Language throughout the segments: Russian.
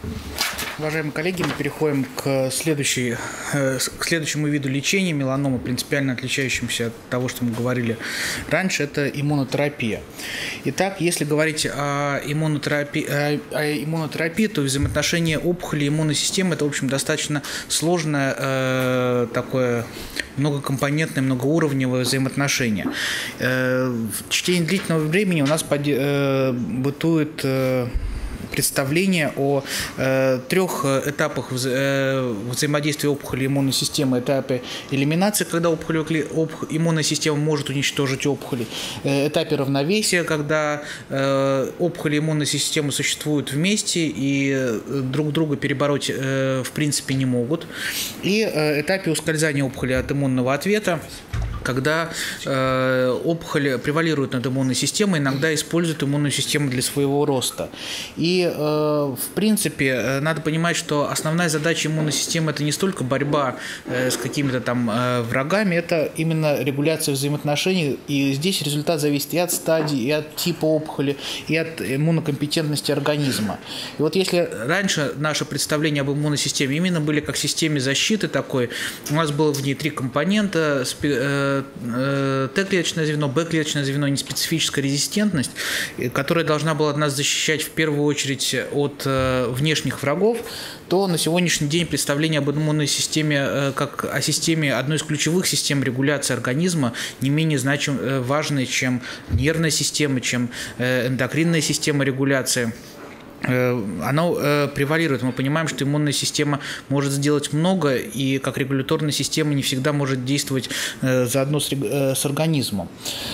Уважаемые коллеги, мы переходим к следующему виду лечения меланомы, принципиально отличающемуся от того, что мы говорили раньше, это иммунотерапия. Итак, если говорить о иммунотерапии, то взаимоотношения опухоли и иммунной системы – это, в общем, достаточно сложное такое многокомпонентное, многоуровневое взаимоотношение. В течение длительного времени у нас бытует представление о трех этапах взаимодействия опухоли и иммунной системы. Этапе элиминации, когда иммунная система может уничтожить опухоли. Этапе равновесия, когда опухоли и иммунная система существуют вместе и друг друга перебороть в принципе не могут. И этапе ускользания опухоли от иммунного ответа, когда опухоль превалирует над иммунной системой, иногда использует иммунную систему для своего роста. И, в принципе, надо понимать, что основная задача иммунной системы – это не столько борьба с какими-то там врагами, это именно регуляция взаимоотношений. И здесь результат зависит и от стадии, и от типа опухоли, и от иммунокомпетентности организма. И вот если раньше наши представления об иммунной системе именно были как системе защиты такой, у нас было в ней три компонента – Т-клеточное звено, Б-клеточное звено, неспецифическая резистентность, которая должна была нас защищать в первую очередь от внешних врагов, то на сегодняшний день представление об иммунной системе как о системе, одной из ключевых систем регуляции организма, не менее важной, чем нервная система, чем эндокринная система регуляции. Оно превалирует. Мы понимаем, что иммунная система может сделать много, и как регуляторная система не всегда может действовать заодно с организмом.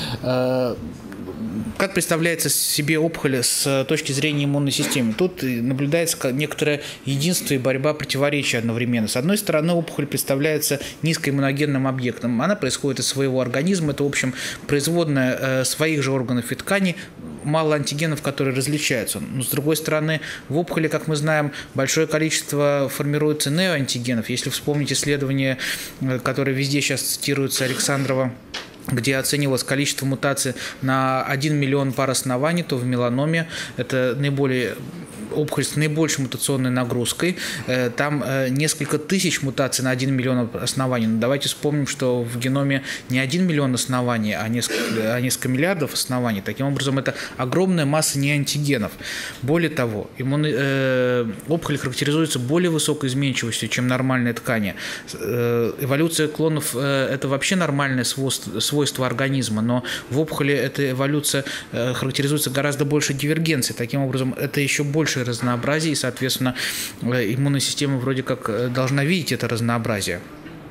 Как представляется себе опухоль с точки зрения иммунной системы? Тут наблюдается некоторое единство и борьба противоречия одновременно. С одной стороны, опухоль представляется низкоиммуногенным объектом. Она происходит из своего организма. Это, в общем, производная своих же органов и тканей, мало антигенов, которые различаются. Но, с другой стороны, в опухоли, как мы знаем, большое количество формируется неоантигенов. Если вспомнить исследование, которое везде сейчас цитируется, Александрова, где оценивалось количество мутаций на 1 миллион пар оснований, то в меланоме это опухоль с наибольшей мутационной нагрузкой. Там несколько тысяч мутаций на 1 миллион оснований. Но давайте вспомним, что в геноме не 1 миллион оснований, а несколько миллиардов оснований. Таким образом, это огромная масса неантигенов. Более того, опухоль характеризуется более высокой изменчивостью, чем нормальные ткани. Эволюция клонов – это вообще нормальное свойство организма, но в опухоли эта эволюция характеризуется гораздо большей дивергенцией. Таким образом, это еще больше разнообразие, и, соответственно, иммунная система вроде как должна видеть это разнообразие.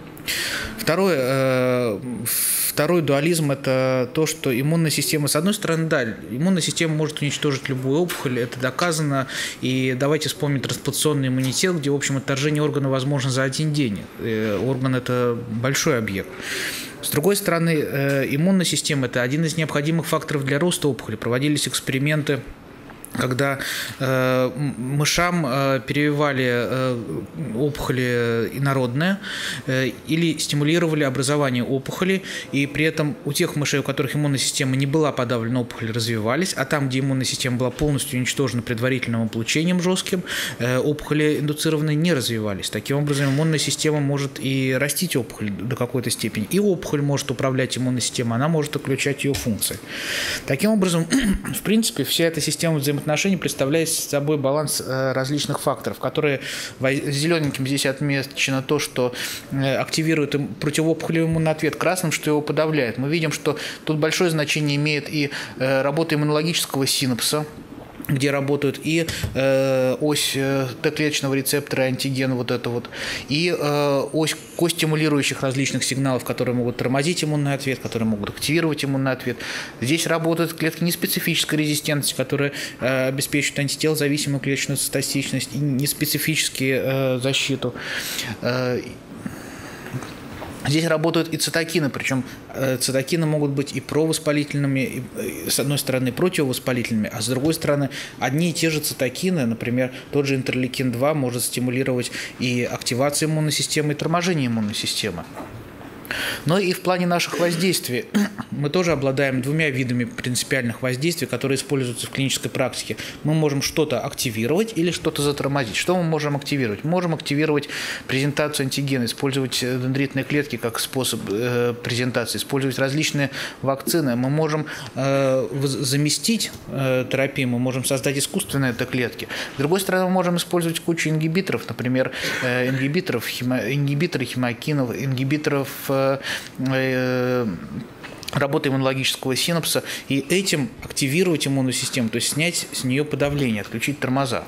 Второй дуализм – это то, что иммунная система, с одной стороны, да, иммунная система может уничтожить любую опухоль, это доказано, и давайте вспомним трансплантационный иммунитет, где, в общем, отторжение органа возможно за один день. Орган – это большой объект. С другой стороны, иммунная система – это один из необходимых факторов для роста опухоли. Проводились эксперименты, когда мышам перевивали опухоли инородные или стимулировали образование опухолей, и при этом у тех мышей, у которых иммунная система не была подавлена, опухоли развивались, а там, где иммунная система была полностью уничтожена предварительным облучением жестким, опухоли индуцированные не развивались. Таким образом, иммунная система может и растить опухоль до какой-то степени, и опухоль может управлять иммунной системой, она может отключать ее функции. Таким образом, в принципе, вся эта система взаимоотношений представляет собой баланс различных факторов, которые зелененьким здесь отмечено то, что активирует противоопухолевый иммунный ответ, красным, что его подавляет. Мы видим, что тут большое значение имеет и работа иммунологического синапса, где работают и ось Т-клеточного рецептора, антиген, вот это вот, и ось костимулирующих различных сигналов, которые могут тормозить иммунный ответ, которые могут активировать иммунный ответ. Здесь работают клетки неспецифической резистентности, которые обеспечивают антителозависимую клеточную цитостатичность и неспецифические защиту. Здесь работают и цитокины, причем цитокины могут быть и провоспалительными, и, с одной стороны, противовоспалительными, а с другой стороны, одни и те же цитокины, например, тот же интерлейкин-2 может стимулировать и активацию иммунной системы, и торможение иммунной системы. Но и в плане наших воздействий мы тоже обладаем двумя видами принципиальных воздействий, которые используются в клинической практике. Мы можем что-то активировать или что-то затормозить. Что мы можем активировать? Мы можем активировать презентацию антигена, использовать дендритные клетки как способ презентации, использовать различные вакцины. Мы можем заместить терапию, мы можем создать искусственные Т-клетки. С другой стороны, мы можем использовать кучу ингибиторов, например, ингибиторы химокинов, ингибиторов работы иммунологического синапса, и этим активировать иммунную систему, то есть снять с нее подавление, отключить тормоза.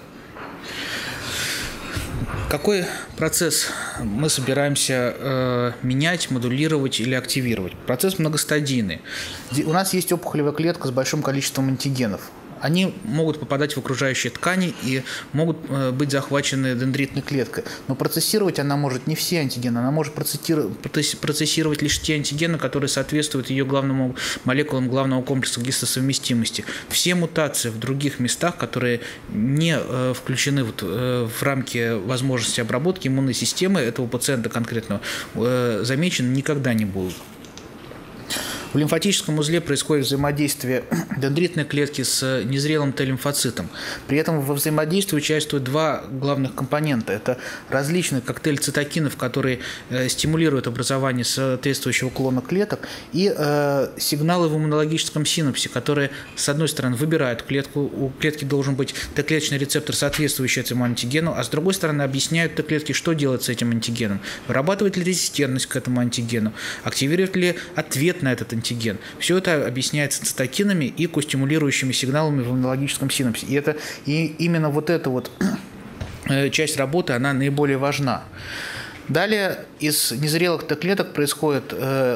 Какой процесс мы собираемся менять, модулировать или активировать? Процесс многостадийный. У нас есть опухолевая клетка с большим количеством антигенов. Они могут попадать в окружающие ткани и могут быть захвачены дендритной клеткой. Но процессировать она может не все антигены, она может процессировать лишь те антигены, которые соответствуют ее главному молекулам главного комплекса гистосовместимости. Все мутации в других местах, которые не включены в рамки возможности обработки иммунной системы этого пациента конкретного, замечены никогда не будут. В лимфатическом узле происходит взаимодействие дендритной клетки с незрелым Т-лимфоцитом. При этом во взаимодействии участвуют два главных компонента. Это различный коктейль цитокинов, которые стимулируют образование соответствующего клона клеток, и сигналы в иммунологическом синапсе, которые, с одной стороны, выбирают клетку. У клетки должен быть Т-клеточный рецептор, соответствующий этому антигену, а с другой стороны, объясняют Т-клетке, что делать с этим антигеном. Вырабатывает ли резистентность к этому антигену, активирует ли ответ на этот антиген. Все это объясняется цитокинами и костимулирующими сигналами в иммунологическом синапсе. И именно вот эта вот часть работы, она наиболее важна. Далее из незрелых Т-клеток происходит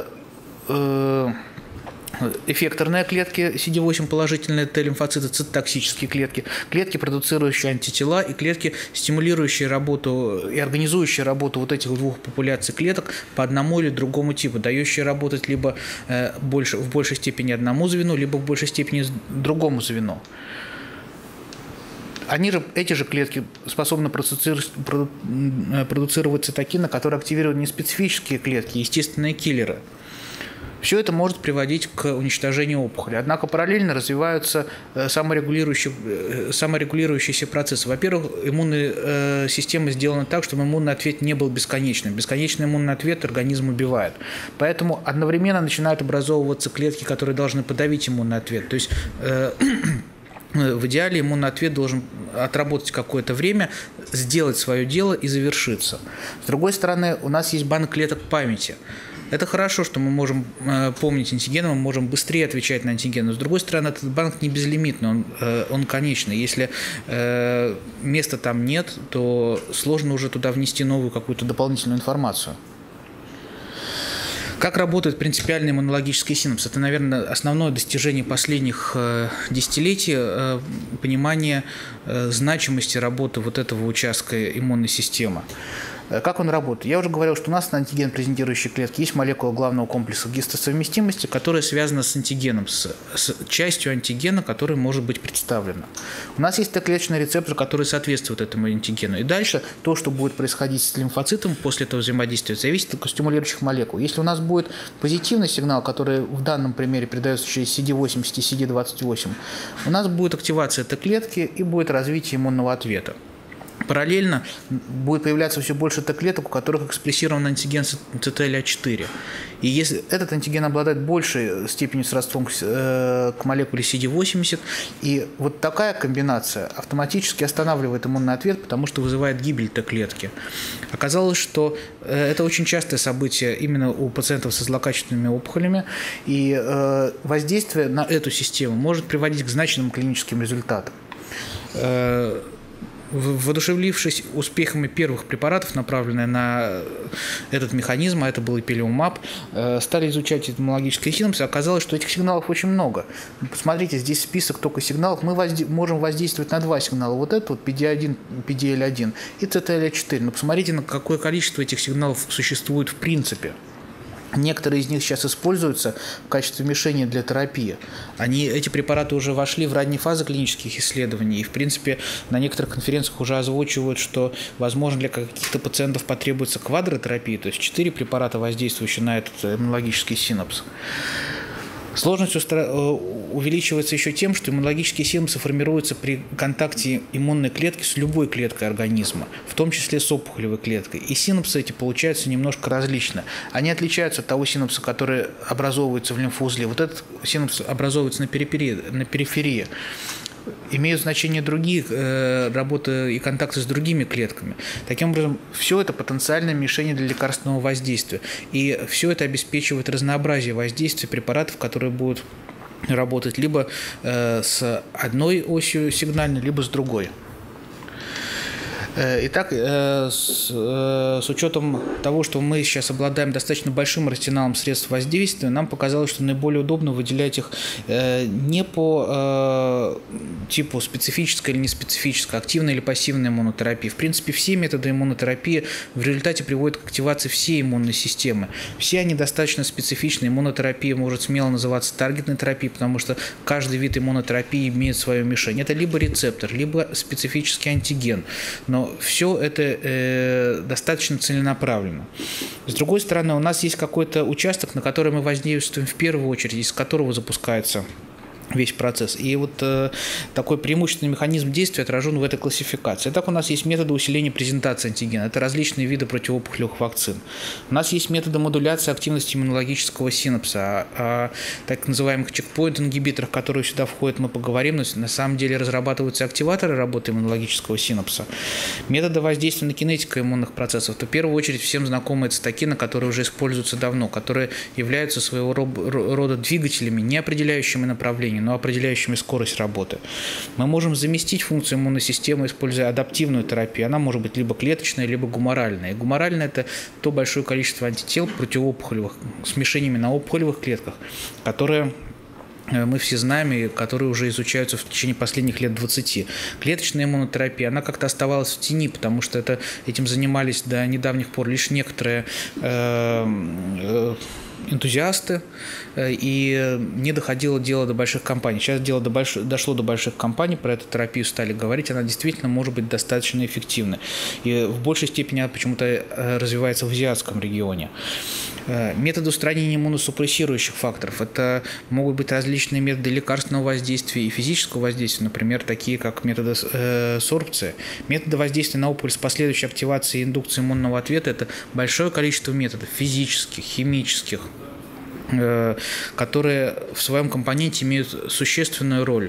эффекторные клетки, CD8 положительные Т-лимфоциты, цитотоксические клетки, клетки, продуцирующие антитела, и клетки, стимулирующие работу и организующие работу вот этих двух популяций клеток по одному или другому типу, дающие работать либо в большей степени одному звену, либо в большей степени другому звену. Эти же клетки способны продуцировать цитокины, которые активируют неспецифические клетки, естественные киллеры. Все это может приводить к уничтожению опухоли. Однако параллельно развиваются саморегулирующиеся процессы. Во-первых, иммунная система сделана так, чтобы иммунный ответ не был бесконечным. Бесконечный иммунный ответ организм убивает. Поэтому одновременно начинают образовываться клетки, которые должны подавить иммунный ответ. То есть в идеале иммунный ответ должен отработать какое-то время, сделать свое дело и завершиться. С другой стороны, у нас есть банк клеток памяти. Это хорошо, что мы можем помнить антигены, мы можем быстрее отвечать на антигены. С другой стороны, этот банк не безлимитный, он конечный. Если места там нет, то сложно уже туда внести новую какую-то дополнительную информацию. Как работает принципиальный иммунологический синапс? Это, наверное, основное достижение последних десятилетий понимания значимости работы вот этого участка иммунной системы. Как он работает? Я уже говорил, что у нас на антиген презентирующей клетки есть молекула главного комплекса гистосовместимости, которая связана с антигеном, с частью антигена, которая может быть представлена. У нас есть Т-клеточный рецептор, который соответствует этому антигену. И дальше то, что будет происходить с лимфоцитом после этого взаимодействия, зависит от стимулирующих молекул. Если у нас будет позитивный сигнал, который в данном примере передается через CD80 и CD28, у нас будет активация Т-клетки и будет развитие иммунного ответа. Параллельно будет появляться все больше Т-клеток, у которых экспрессирован антиген CTLA4. И если этот антиген обладает большей степенью сродством к молекуле CD80, и вот такая комбинация автоматически останавливает иммунный ответ, потому что вызывает гибель Т-клетки. Оказалось, что это очень частое событие именно у пациентов со злокачественными опухолями, и воздействие на эту систему может приводить к значительным клиническим результатам. Воодушевлившись успехами первых препаратов, направленных на этот механизм, а это был ипилумаб, стали изучать иммунологический синапс, и оказалось, что этих сигналов очень много. Посмотрите, здесь список только сигналов. Мы можем воздействовать на два сигнала. Вот этот вот PD1, PDL1 и CTLA4. Но посмотрите, на какое количество этих сигналов существует в принципе. Некоторые из них сейчас используются в качестве мишени для терапии. Эти препараты уже вошли в ранние фазы клинических исследований. И, в принципе, на некоторых конференциях уже озвучивают, что, возможно, для каких-то пациентов потребуется квадротерапия, то есть 4 препарата, воздействующие на этот иммунологический синапс. Сложность увеличивается еще тем, что иммунологические синапсы формируются при контакте иммунной клетки с любой клеткой организма, в том числе с опухолевой клеткой. И синапсы эти получаются немножко различно. Они отличаются от того синапса, который образовывается в лимфоузле. Вот этот синапс образовывается на периферии. Имеют значение другие работы и контакты с другими клетками. Таким образом, все это потенциальные мишени для лекарственного воздействия. И все это обеспечивает разнообразие воздействия препаратов, которые будут работать либо с одной осью сигнальной, либо с другой. Итак, с учетом того, что мы сейчас обладаем достаточно большим арсеналом средств воздействия, нам показалось, что наиболее удобно выделять их не по типу специфической или неспецифической, активной или пассивной иммунотерапии. В принципе, все методы иммунотерапии в результате приводят к активации всей иммунной системы. Все они достаточно специфичны. Иммунотерапия может смело называться таргетной терапией, потому что каждый вид иммунотерапии имеет свою мишень. Это либо рецептор, либо специфический антиген. Но все это достаточно целенаправленно. С другой стороны, у нас есть какой-то участок, на который мы воздействуем в первую очередь, из которого запускается весь процесс. И вот такой преимущественный механизм действия отражен в этой классификации. Итак, у нас есть методы усиления презентации антигена. Это различные виды противоопухолевых вакцин. У нас есть методы модуляции активности иммунологического синапса. О так называемых чекпоинт-ингибиторах, которые сюда входят, мы поговорим. Но на самом деле разрабатываются активаторы работы иммунологического синапса. Методы воздействия на кинетику иммунных процессов. То в первую очередь всем знакомые цитокины, которые уже используются давно, которые являются своего рода двигателями, не определяющими направление, но определяющими скорость работы. Мы можем заместить функцию иммунной системы, используя адаптивную терапию. Она может быть либо клеточная, либо гуморальная. И гуморальная – это то большое количество антител противоопухолевых с мишенями на опухолевых клетках, которые мы все знаем и которые уже изучаются в течение последних лет 20. Клеточная иммунотерапия, она как-то оставалась в тени, потому что этим занимались до недавних пор лишь некоторые энтузиасты, и не доходило дело до больших компаний. Сейчас дело дошло до больших компаний, про эту терапию стали говорить, она действительно может быть достаточно эффективной. И в большей степени она почему-то развивается в азиатском регионе. Методы устранения иммуносупрессирующих факторов. Это могут быть различные методы лекарственного воздействия и физического воздействия, например, такие как методы сорбции. Методы воздействия на опухоль с последующей активацией и индукцией иммунного ответа – это большое количество методов физических, химических, которые в своем компоненте имеют существенную роль.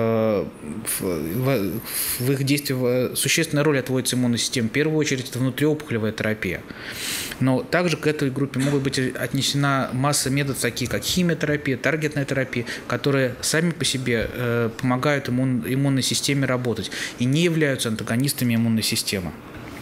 В их действии существенная роль отводится иммунной системе. В первую очередь это внутриопухолевая терапия. Но также к этой группе могут быть отнесена масса методов, такие как химиотерапия, таргетная терапия, которые сами по себе помогают иммунной системе работать и не являются антагонистами иммунной системы.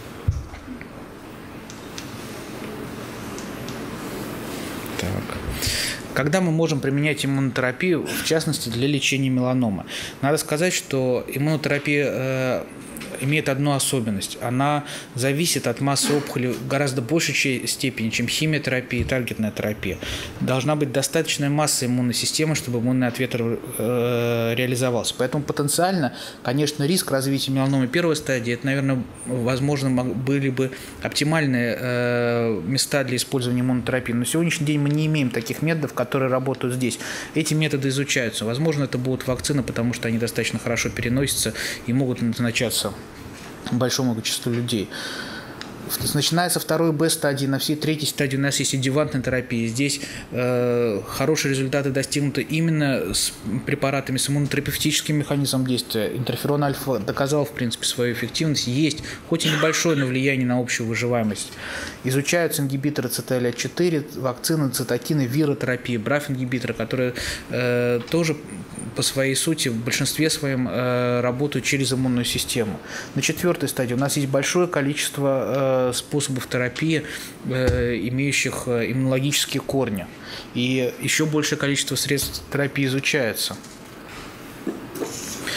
Когда мы можем применять иммунотерапию, в частности, для лечения меланомы? Надо сказать, что иммунотерапия имеет одну особенность. Она зависит от массы опухоли в гораздо большей степени, чем химиотерапия и таргетная терапия. Должна быть достаточная масса иммунной системы, чтобы иммунный ответ реализовался. Поэтому потенциально, конечно, риск развития меланомы первой стадии, это, наверное, возможно, были бы оптимальные места для использования иммунотерапии. Но на сегодняшний день мы не имеем таких методов, которые работают здесь. Эти методы изучаются. Возможно, это будут вакцины, потому что они достаточно хорошо переносятся и могут назначаться большому количеству людей. Начинается второй Б-стадии, на всей третьей стадии у нас есть адъювантная терапия. Здесь хорошие результаты достигнуты именно с препаратами с иммунотерапевтическим механизмом действия. Интерферон альфа доказал, в принципе, свою эффективность. Есть, хоть и небольшое, но влияние на общую выживаемость. Изучаются ингибиторы CTLA-4, вакцины, цитокины, виротерапия, BRAF-ингибиторы, которые тоже по своей сути в большинстве своем работают через иммунную систему. На четвертой стадии у нас есть большое количество способов терапии, имеющих иммунологические корни. И еще большее количество средств терапии изучается.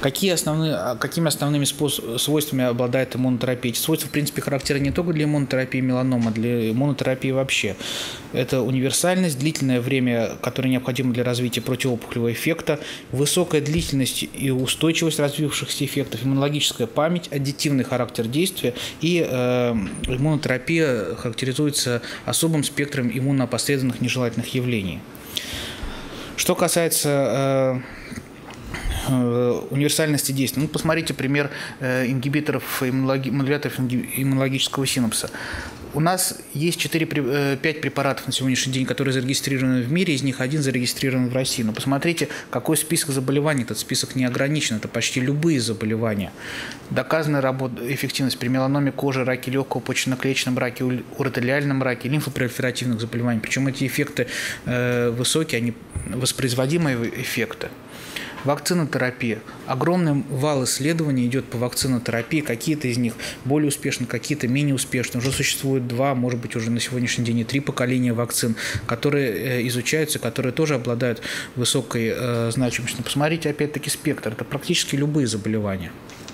Какими основными свойствами обладает иммунотерапия? Эти свойства, в принципе, характерны не только для иммунотерапии меланома, для иммунотерапии вообще. Это универсальность, длительное время, которое необходимо для развития противоопухолевого эффекта, высокая длительность и устойчивость развившихся эффектов, иммунологическая память, аддитивный характер действия, и иммунотерапия характеризуется особым спектром иммуноопосредованных нежелательных явлений. Что касается универсальности действия. Ну, посмотрите пример модуляторов иммунологического синапса. У нас есть 5 препаратов на сегодняшний день, которые зарегистрированы в мире, из них один зарегистрирован в России. Но посмотрите, какой список заболеваний. Этот список не ограничен, это почти любые заболевания. Доказана эффективность при меланоме кожи, раке легкого, почечно-клеточном раке, уротериальном раке, лимфопролиферативных заболеваниях. Причем эти эффекты высокие, они воспроизводимые эффекты. Вакцинотерапия. Огромный вал исследований идет по вакцинотерапии. Какие-то из них более успешны, какие-то менее успешны. Уже существует 2, может быть, уже на сегодняшний день и 3 поколения вакцин, которые изучаются, которые тоже обладают высокой значимостью. Но посмотрите, опять-таки, спектр. Это практически любые заболевания.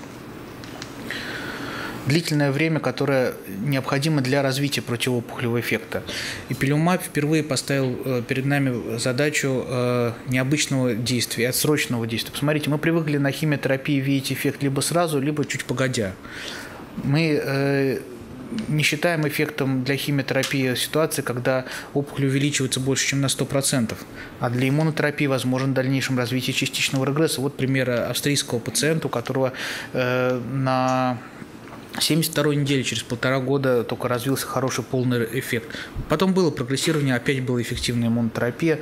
Длительное время, которое необходимо для развития противоопухолевого эффекта. Ipilimumab впервые поставил перед нами задачу необычного действия, отсроченного действия. Посмотрите, мы привыкли на химиотерапии видеть эффект либо сразу, либо чуть погодя. Мы не считаем эффектом для химиотерапии ситуации, когда опухоль увеличивается больше, чем на 100%. А для иммунотерапии возможен в дальнейшем развитие частичного регресса. Вот пример австрийского пациента, у которого на 72-й неделе, через 1,5 года только развился хороший полный эффект. Потом было прогрессирование, опять была эффективная иммунотерапия.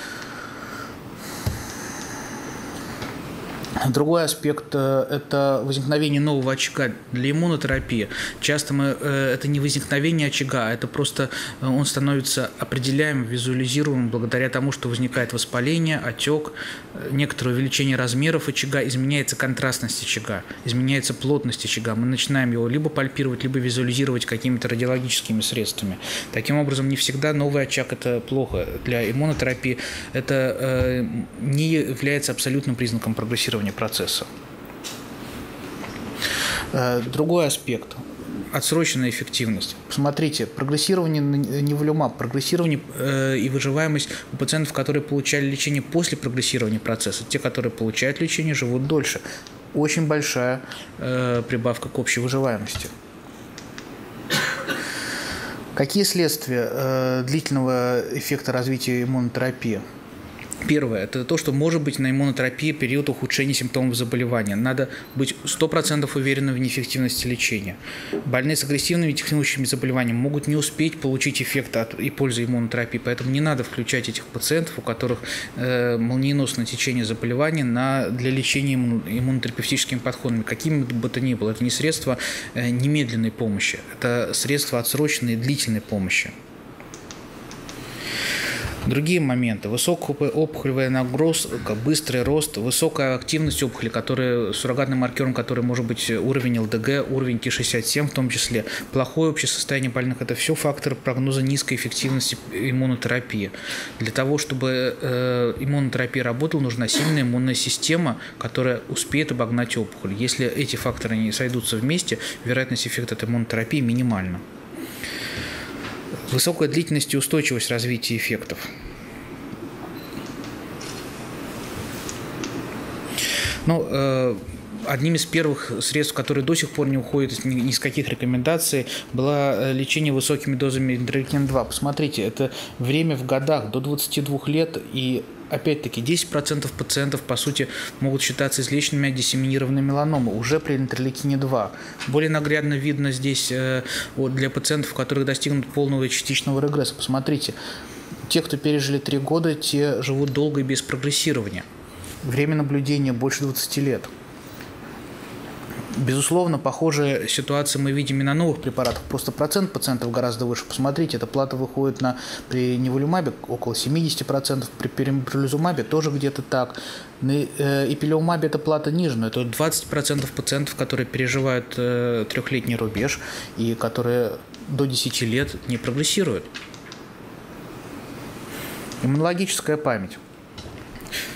Другой аспект – это возникновение нового очага для иммунотерапии. Часто это не возникновение очага, а это просто он становится определяемым, визуализируемым благодаря тому, что возникает воспаление, отек, некоторое увеличение размеров очага, изменяется контрастность очага, изменяется плотность очага. Мы начинаем его либо пальпировать, либо визуализировать какими-то радиологическими средствами. Таким образом, не всегда новый очаг – это плохо. Для иммунотерапии это не является абсолютным признаком прогрессирования процесса. Другой аспект – отсроченная эффективность. Посмотрите, прогрессирование Nivolumab, прогрессирование и выживаемость у пациентов, которые получали лечение после прогрессирования процесса. Те, которые получают лечение, живут дольше. Очень большая прибавка к общей выживаемости. Какие следствия длительного эффекта развития иммунотерапии? Первое – это то, что может быть на иммунотерапии период ухудшения симптомов заболевания. Надо быть 100% уверенным в неэффективности лечения. Больные с агрессивными текущими заболеваниями могут не успеть получить эффект и пользу иммунотерапии, поэтому не надо включать этих пациентов, у которых молниеносное течение заболевания, для лечения иммунотерапевтическими подходами, какими бы то ни было. Это не средство немедленной помощи, это средство отсроченной и длительной помощи. Другие моменты. Высокая опухолевая нагрузка, быстрый рост, высокая активность опухоли, суррогатным маркером, который может быть уровень ЛДГ, уровень Ки-67 в том числе, плохое общее состояние больных – это все факторы прогноза низкой эффективности иммунотерапии. Для того, чтобы иммунотерапия работала, нужна сильная иммунная система, которая успеет обогнать опухоль. Если эти факторы не сойдутся вместе, вероятность эффекта от иммунотерапии минимальна. Высокая длительность и устойчивость развития эффектов. Одним из первых средств, которые до сих пор не уходят ни с каких рекомендаций, было лечение высокими дозами интерлейкин-2. Посмотрите, это время в годах до 22 лет, и опять-таки 10% пациентов, по сути, могут считаться излеченными от диссеминированной меланомы уже при интерлейкине-2. Более наглядно видно здесь для пациентов, у которых достигнут полного и частичного регресса. Посмотрите, те, кто пережили 3 года, те живут долго и без прогрессирования. Время наблюдения больше 20 лет. Безусловно, похожие ситуации мы видим и на новых препаратах. Просто процент пациентов гораздо выше. Посмотрите, эта плата выходит при Nivolumab около 70%, при Pembrolizumab тоже где-то так. На Ipilimumab эта плата ниже, но это 20% пациентов, которые переживают 3-летний рубеж и которые до 10 лет не прогрессируют. Иммунологическая память.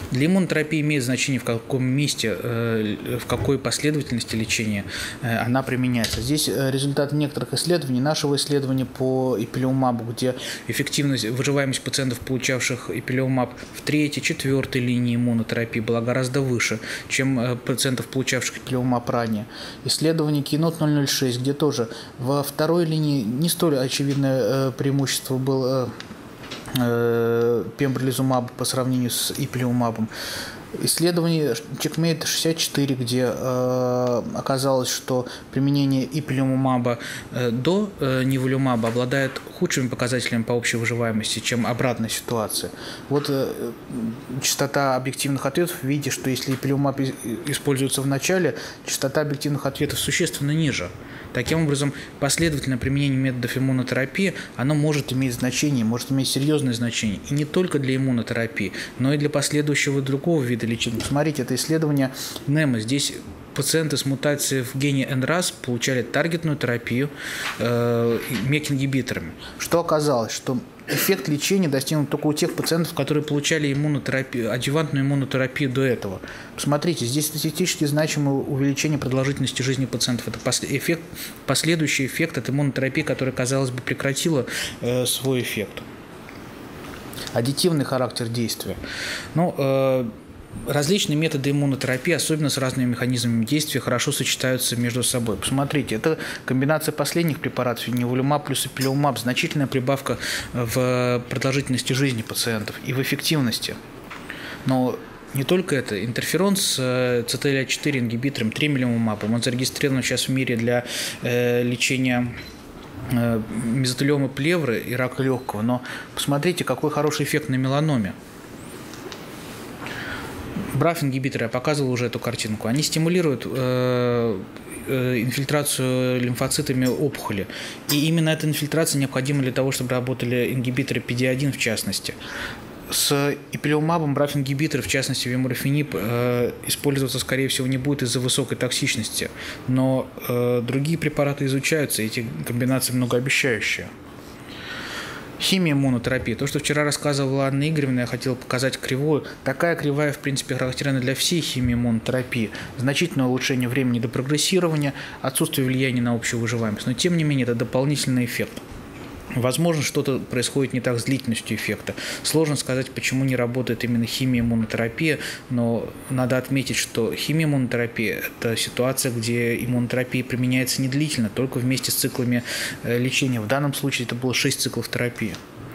Для иммунотерапии имеет значение, в каком месте, в какой последовательности лечения она применяется. Здесь результаты некоторых исследований. Нашего исследования по ипилумабу, где эффективность, выживаемость пациентов, получавших ипилумаб в 3-4 линии иммунотерапии, была гораздо выше, чем пациентов, получавших ипилумаб ранее. Исследование KEYNOTE 006, где тоже во второй линии не столь очевидное преимущество было пембролизумаба по сравнению с ипилумабом. Исследование CheckMate 64, где оказалось, что применение ипилумаба до ниволумаба обладает худшими показателями по общей выживаемости, чем обратная ситуация. Вот частота объективных ответов, видите, что если ипилумаб используется в начале, частота объективных ответов существенно ниже. Таким образом, последовательное применение методов иммунотерапии, оно может иметь значение, может иметь серьезное значение. И не только для иммунотерапии, но и для последующего другого вида лечения. Смотрите, это исследование NEMO. Здесь пациенты с мутацией в гене NRAS получали таргетную терапию MEK-ингибиторами. Что оказалось? Что эффект лечения достигнут только у тех пациентов, которые получали иммунотерапию, адъювантную иммунотерапию до этого. Посмотрите, здесь статистически значимое увеличение продолжительности жизни пациентов. Это последующий эффект от иммунотерапии, которая, казалось бы, прекратила свой эффект. Аддитивный характер действия. Различные методы иммунотерапии, особенно с разными механизмами действия, хорошо сочетаются между собой. Посмотрите, это комбинация последних препаратов, ниволумаб плюс ипилумаб, значительная прибавка в продолжительности жизни пациентов и в эффективности. Но не только это. Интерферон с CTLA-4 ингибитором, тремелумабом, он зарегистрирован сейчас в мире для лечения мезотелиомы плевры и рака легкого. Но посмотрите, какой хороший эффект на меланоме. BRAF-ингибиторы, я показывал уже эту картинку, они стимулируют инфильтрацию лимфоцитами опухоли. И именно эта инфильтрация необходима для того, чтобы работали ингибиторы PD-1 в частности. С ипилумабом BRAF-ингибиторы, в частности вемурфениб, использоваться, скорее всего, не будет из-за высокой токсичности. Но другие препараты изучаются, эти комбинации многообещающие. Химия иммунотерапии. То, что вчера рассказывала Анна Игоревна, я хотел показать кривую. Такая кривая, в принципе, характерна для всей химии иммунотерапии. Значительное улучшение времени до прогрессирования, отсутствие влияния на общую выживаемость. Но, тем не менее, это дополнительный эффект. Возможно, что-то происходит не так с длительностью эффекта. Сложно сказать, почему не работает именно химия иммунотерапия, но надо отметить, что химия иммунотерапии – это ситуация, где иммунотерапия применяется не длительно, только вместе с циклами лечения. В данном случае это было 6 циклов терапии.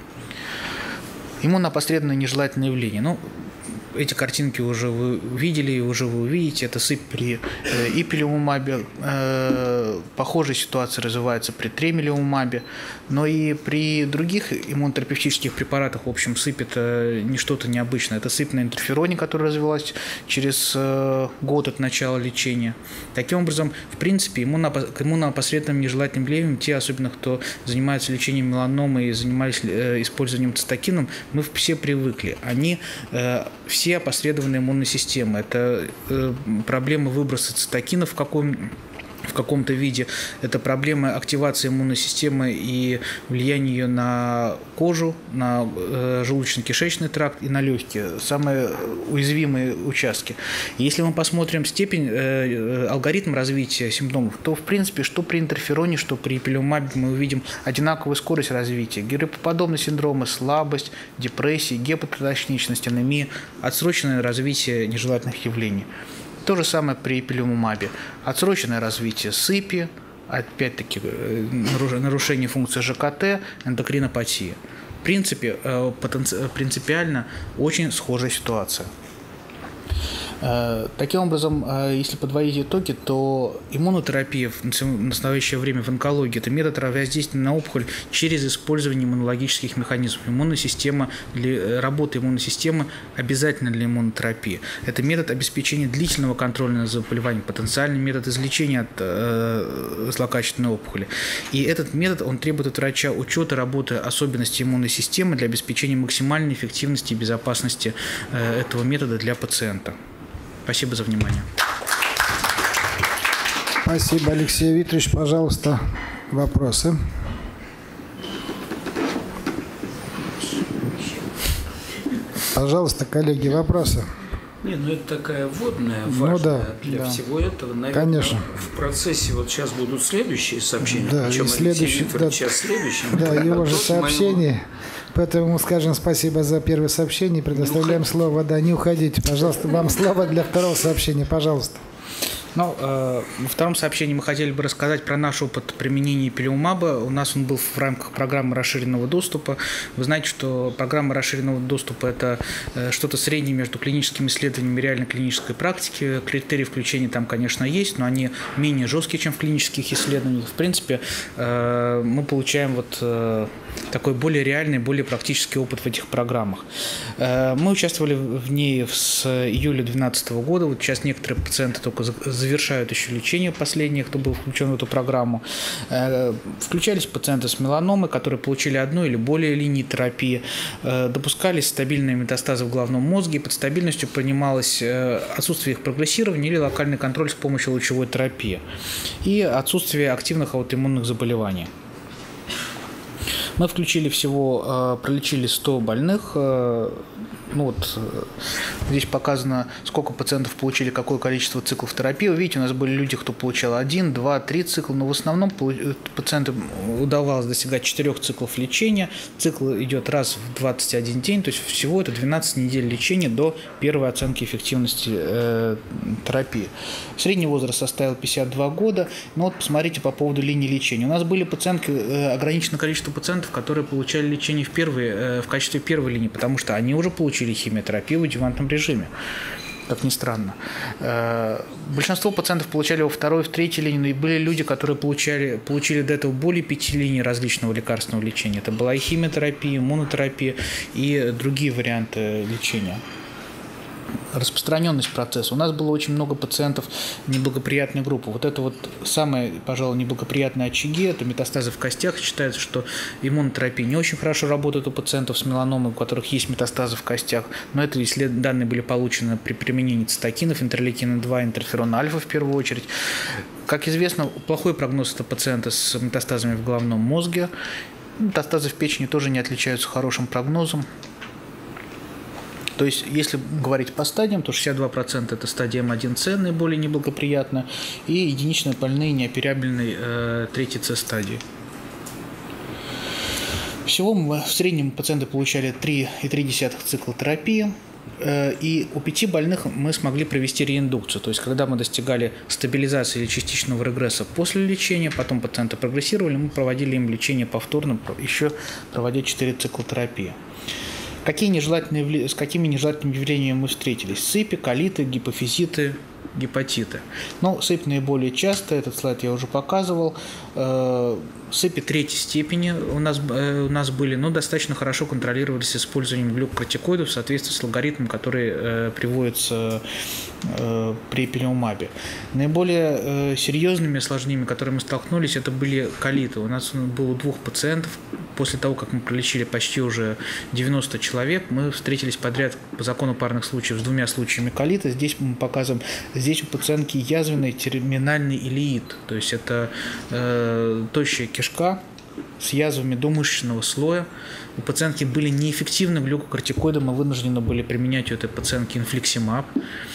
Иммуноопосредованное нежелательное явление. Эти картинки уже вы видели и уже вы увидите. Это сыпь при ипилумабе. Похожая ситуация развивается при тремелумабе. Но и при других иммунотерапевтических препаратах, в общем, сыпь – это не что-то необычное. Это сыпь на интерфероне, которая развилась через год от начала лечения. Таким образом, в принципе, к иммуноопосредованным нежелательным явлениям, те, особенно кто занимается лечением меланомы и занимались использованием цитокином, мы все привыкли. Они все опосредованные иммунной системы. Это проблема выброса цитокинов в каком-то виде, это проблема активации иммунной системы и влияния ее на кожу, на желудочно-кишечный тракт и на легкие, самые уязвимые участки. Если мы посмотрим степень, алгоритм развития симптомов, то, в принципе, что при интерфероне, что при ипилумабе мы увидим одинаковую скорость развития. Гриппоподобные синдромы, слабость, депрессия, гепатотоксичность, анемия, отсроченное развитие нежелательных явлений. То же самое при ипилумабе. Отсроченное развитие сыпи, опять-таки нарушение функции ЖКТ, эндокринопатия. В принципе, принципиально очень схожая ситуация. Таким образом, если подводить итоги, то иммунотерапия в настоящее время в онкологии – это метод воздействия на опухоль через использование иммунологических механизмов. Работа иммунной системы обязательно для иммунотерапии. Это метод обеспечения длительного контроля над заболеванием, потенциальный метод излечения от злокачественной опухоли. И этот метод, он требует от врача учета работы особенностей иммунной системы для обеспечения максимальной эффективности и безопасности этого метода для пациента. Спасибо за внимание. Спасибо, Алексей Викторович. Пожалуйста, вопросы. Пожалуйста, коллеги, вопросы. Не, ну это такая вводная, важная для всего этого. Наверное, конечно. В процессе вот сейчас будут следующие сообщения. Да, причем и следующий, сейчас следующий. Да, его же сообщение. Поэтому скажем спасибо за первое сообщение. Предоставляем слово. Да, не уходите, пожалуйста. Вам слово для второго сообщения, пожалуйста. Ну, во втором сообщении мы хотели бы рассказать про наш опыт применения Ipilimumab. У нас он был в рамках программы расширенного доступа. Вы знаете, что программа расширенного доступа – это что-то среднее между клиническими исследованиями и реальной клинической практикой. Критерии включения там, конечно, есть, но они менее жесткие, чем в клинических исследованиях. В принципе, мы получаем вот такой более реальный, более практический опыт в этих программах. Мы участвовали в ней с июля 2012 года. Вот сейчас некоторые пациенты только завершают еще лечение последних, кто был включен в эту программу. Включались пациенты с меланомой, которые получили одну или более линии терапии. Допускались стабильные метастазы в головном мозге. Под стабильностью понималось отсутствие их прогрессирования или локальный контроль с помощью лучевой терапии. И отсутствие активных аутоиммунных заболеваний. Мы включили всего, пролечили 100 больных. Ну вот здесь показано, сколько пациентов получили какое количество циклов терапии. Вы видите, у нас были люди, кто получал 1, 2, 3 цикла, но в основном пациентам удавалось достигать 4 циклов лечения. Цикл идет раз в 21 день, то есть всего это 12 недель лечения до первой оценки эффективности терапии. Средний возраст составил 52 года. Но вот посмотрите по поводу линии лечения. У нас были пациентки, ограниченное количество пациентов, которые получали лечение в качестве первой линии, потому что они уже получили химиотерапию в адъювантном режиме, как ни странно. Большинство пациентов получали во второй, в третьей линии, но и были люди, которые получили до этого более 5 линий различного лекарственного лечения. Это была и химиотерапия, иммунотерапия и другие варианты лечения. Распространенность процесса. У нас было очень много пациентов неблагоприятной группы. Вот это вот самые, пожалуй, неблагоприятные очаги, это метастазы в костях. Считается, что иммунотерапия не очень хорошо работает у пациентов с меланомой, у которых есть метастазы в костях. Но это данные были получены при применении цитокинов, интерлейкина-2, интерферона-альфа в первую очередь. Как известно, плохой прогноз – это пациенты с метастазами в головном мозге. Метастазы в печени тоже не отличаются хорошим прогнозом. То есть, если говорить по стадиям, то 62% это стадия М1С, наиболее неблагоприятная, и единичные больные неоперабельной 3С стадии. Всего в среднем пациенты получали 3,3 цикла терапии, и у 5 больных мы смогли провести реиндукцию. То есть, когда мы достигали стабилизации или частичного регресса после лечения, потом пациенты прогрессировали, мы проводили им лечение повторно, еще проводя 4 цикла терапии. С какими нежелательными явлениями мы встретились? Сыпи, колиты, гипофизиты, гепатиты. Но сыпь наиболее часто, этот слайд я уже показывал. Сыпи третьей степени у нас были, но достаточно хорошо контролировались с использованием глюкокортикоидов в соответствии с алгоритмом, который приводится при Ipilimumab. Наиболее серьезными осложнениями, которые мы столкнулись, это были колиты. У нас было 2 пациентов. После того, как мы пролечили почти уже 90 человек, мы встретились подряд по закону парных случаев с 2 случаями колита. Здесь мы показываем, здесь у пациентки язвенный терминальный илиит, то есть это тощая кишка с язвами до мышечного слоя. У пациентки были неэффективны глюкокортикоиды, мы вынуждены были применять у этой пациентки инфликсимаб.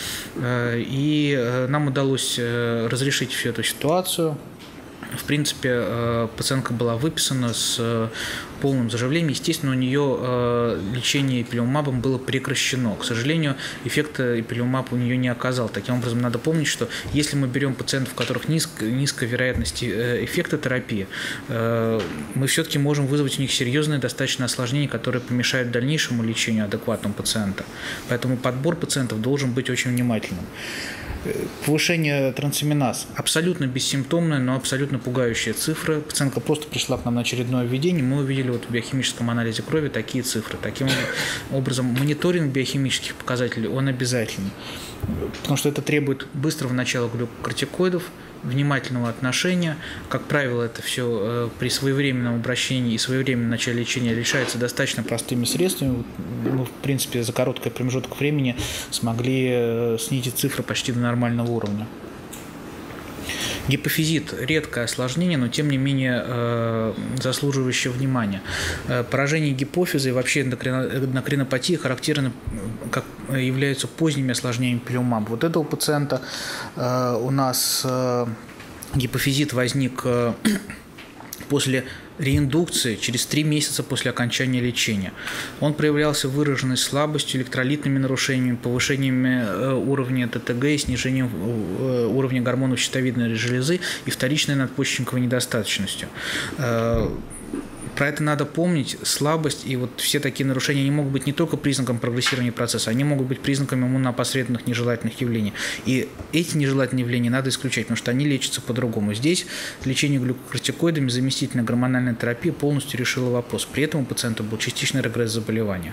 И нам удалось разрешить всю эту ситуацию. В принципе, пациентка была выписана с полным заживлением. Естественно, у нее лечение Ipilimumab было прекращено. К сожалению, эффекта Ipilimumab у нее не оказал. Таким образом, надо помнить, что если мы берем пациентов, у которых низкая вероятность эффекта терапии, мы все-таки можем вызвать у них серьезные достаточно осложнения, которые помешают дальнейшему лечению адекватного пациента. Поэтому подбор пациентов должен быть очень внимательным. Повышение трансаминаз абсолютно бессимптомная, но абсолютно пугающая цифра. Пациентка просто пришла к нам на очередное введение, мы увидели вот в биохимическом анализе крови такие цифры. Таким образом, мониторинг биохимических показателей, он обязательный, потому что это требует быстрого начала глюкокортикоидов, внимательного отношения. Как правило, это все при своевременном обращении и своевременном начале лечения решается достаточно простыми средствами. Мы, в принципе, за короткий промежуток времени смогли снизить цифры почти до нормального уровня. Гипофизит – редкое осложнение, но тем не менее заслуживающее внимания. Поражение гипофиза и вообще эндокринопатия характерны, как являются поздними осложнениями пилиумаба. Вот этого пациента у нас гипофизит возник после реиндукции через 3 месяца после окончания лечения. Он проявлялся выраженной слабостью, электролитными нарушениями, повышениями уровня ТТГ и снижением уровня гормонов щитовидной железы и вторичной надпочечниковой недостаточностью. Про это надо помнить. Слабость и вот все такие нарушения, они могут быть не только признаком прогрессирования процесса, они могут быть признаками иммунопосредственных нежелательных явлений. И эти нежелательные явления надо исключать, потому что они лечатся по-другому. Здесь лечение глюкокортикоидами, заместительная гормональная терапия полностью решила вопрос. При этом у пациента был частичный регресс заболевания.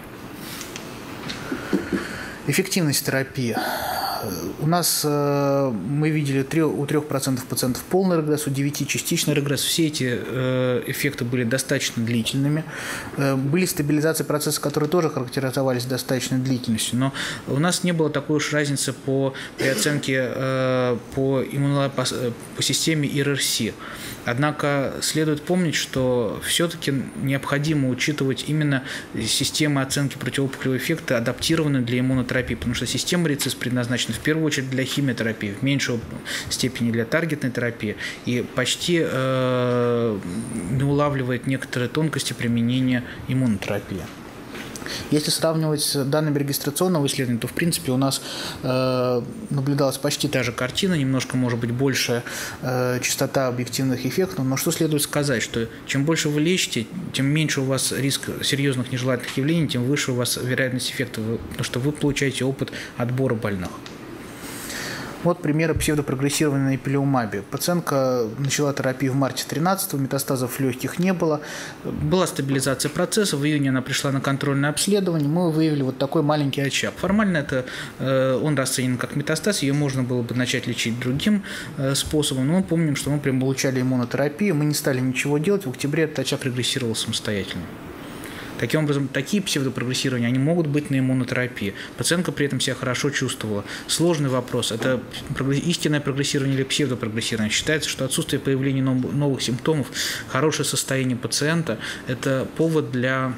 Эффективность терапии. У нас мы видели у 3% пациентов полный регресс, у 9% частичный регресс. Все эти эффекты были достаточно длительными. Были стабилизации процесса, которые тоже характеризовались достаточной длительностью. Но у нас не было такой уж разницы при оценке по системе ИРРС. Однако следует помнить, что все-таки необходимо учитывать именно систему оценки противоопухолевого эффекта, адаптированную для иммунотерапии, потому что система РИЦИС предназначена в первую очередь для химиотерапии, в меньшей степени для таргетной терапии и почти не улавливает некоторые тонкости применения иммунотерапии. Если сравнивать с данными регистрационного исследования, то в принципе у нас наблюдалась почти та же картина, немножко, может быть, большая частота объективных эффектов, но что следует сказать, что чем больше вы лечите, тем меньше у вас риск серьезных нежелательных явлений, тем выше у вас вероятность эффекта, потому что вы получаете опыт отбора больных. Вот примеры псевдопрогрессирования на пилиумабе. Пациентка начала терапию в марте 13-го, метастазов легких не было. Была стабилизация процесса, в июне она пришла на контрольное обследование, мы выявили вот такой маленький очаг. Формально он расценен как метастаз, ее можно было бы начать лечить другим способом, но мы помним, что мы прям получали иммунотерапию, мы не стали ничего делать, в октябре этот очаг регрессировал самостоятельно. Таким образом, такие псевдопрогрессирования, они могут быть на иммунотерапии. Пациентка при этом себя хорошо чувствовала. Сложный вопрос. Это истинное прогрессирование или псевдопрогрессирование. Считается, что отсутствие появления новых симптомов, хорошее состояние пациента – это повод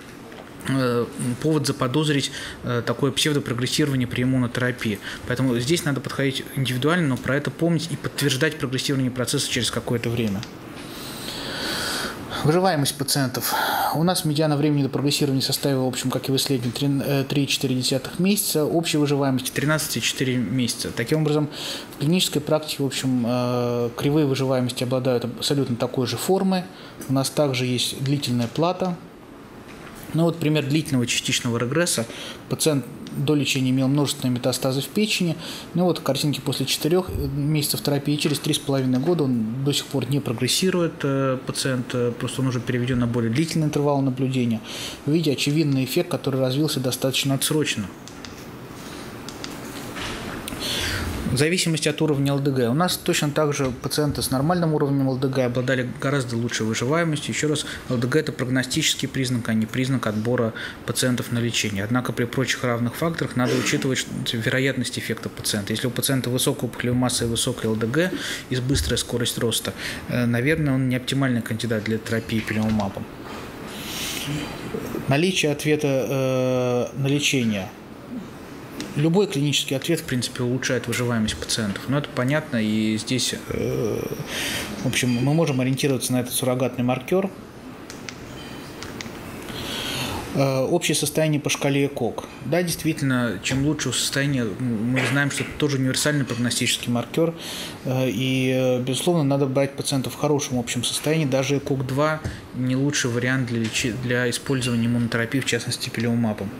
заподозрить такое псевдопрогрессирование при иммунотерапии. Поэтому здесь надо подходить индивидуально, но про это помнить и подтверждать прогрессирование процесса через какое-то время. Выживаемость пациентов. У нас медиана времени до прогрессирования составила, в общем, как и в исследовании, 3,4 месяца, общая выживаемость 13,4 месяца. Таким образом, в клинической практике, в общем, кривые выживаемости обладают абсолютно такой же формой. У нас также есть длительная плата. Ну вот пример длительного частичного регресса. Пациент до лечения имел множественные метастазы в печени. Ну вот картинки после 4 месяцев терапии. Через 3,5 года он до сих пор не прогрессирует. Пациент просто он уже переведен на более длительный интервал наблюдения. Вы видите очевидный эффект, который развился достаточно отсроченно. В зависимости от уровня ЛДГ. У нас точно так же пациенты с нормальным уровнем ЛДГ обладали гораздо лучшей выживаемостью. Еще раз, ЛДГ – это прогностический признак, а не признак отбора пациентов на лечение. Однако при прочих равных факторах надо учитывать вероятность эффекта пациента. Если у пациента высокая опухолевая масса и высокая ЛДГ и быстрая скорость роста, наверное, он не оптимальный кандидат для терапии пилиумабом. Наличие ответа на лечение. Любой клинический ответ, в принципе, улучшает выживаемость пациентов. Но это понятно, и здесь, в общем, мы можем ориентироваться на этот суррогатный маркер. Общее состояние по шкале ЭКОГ. Да, действительно, чем лучше состояние, мы знаем, что это тоже универсальный прогностический маркер. И, безусловно, надо брать пациентов в хорошем общем состоянии. Даже ЭКОГ-2 не лучший вариант для использования иммунотерапии, в частности, пилиумабом.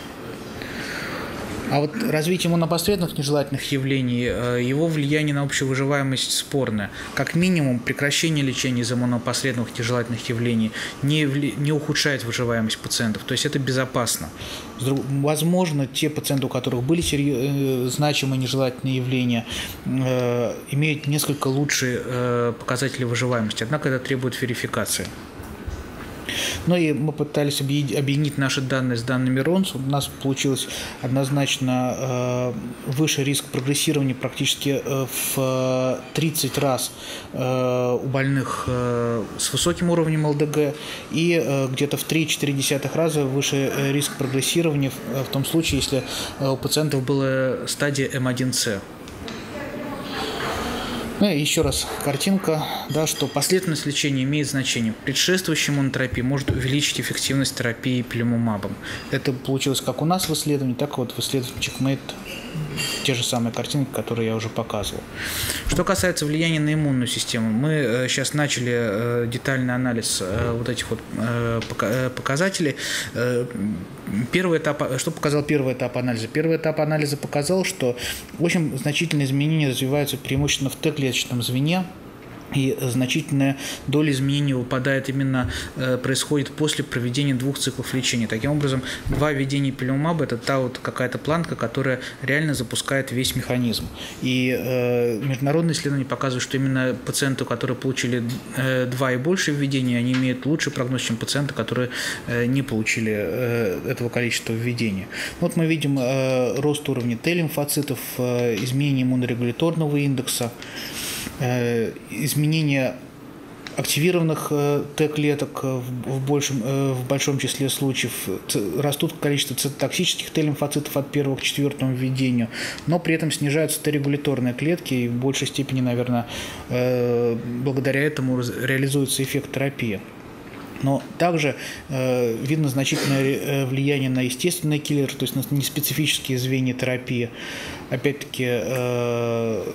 А вот развитие иммунопосредственных нежелательных явлений, его влияние на общую выживаемость спорное. Как минимум, прекращение лечения из иммунопосредственных нежелательных явлений не ухудшает выживаемость пациентов, то есть это безопасно. Возможно, те пациенты, у которых были значимые нежелательные явления, имеют несколько лучшие показатели выживаемости, однако это требует верификации. Ну и мы пытались объединить наши данные с данными РОНС. У нас получилось однозначно выше риск прогрессирования практически в 30 раз у больных с высоким уровнем ЛДГ и где-то в 3,4 раза выше риск прогрессирования в том случае, если у пациентов была стадия М1С. Ну и еще раз картинка, да, что последовательность лечения имеет значение. Предшествующая иммунотерапия может увеличить эффективность терапии пилимумабом. Это получилось как у нас в исследовании, так и вот в исследовании CheckMate, те же самые картинки, которые я уже показывал. Что касается влияния на иммунную систему, мы сейчас начали детальный анализ вот этих вот показателей. Первый этап, что показал первый этап анализа? Первый этап анализа показал, что очень значительные изменения развиваются преимущественно в Т-клеточном звене, и значительная доля изменений выпадает именно, происходит после проведения 2 циклов лечения. Таким образом, 2 введения пилимумаба – это та вот какая-то планка, которая реально запускает весь механизм. И международные исследования показывают, что именно пациенты, которые получили 2 и больше введений, они имеют лучший прогноз, чем пациенты, которые не получили этого количества введений. Вот мы видим рост уровня Т-лимфоцитов, изменение иммунорегуляторного индекса, изменение активированных Т-клеток в большом числе случаев, растут количество цитотоксических Т-лимфоцитов от 1 к 4 введению, но при этом снижаются Т-регуляторные клетки, и в большей степени, наверное, благодаря этому реализуется эффект терапии. Но также видно значительное влияние на естественные киллеры, то есть на неспецифические звенья терапии. Опять-таки,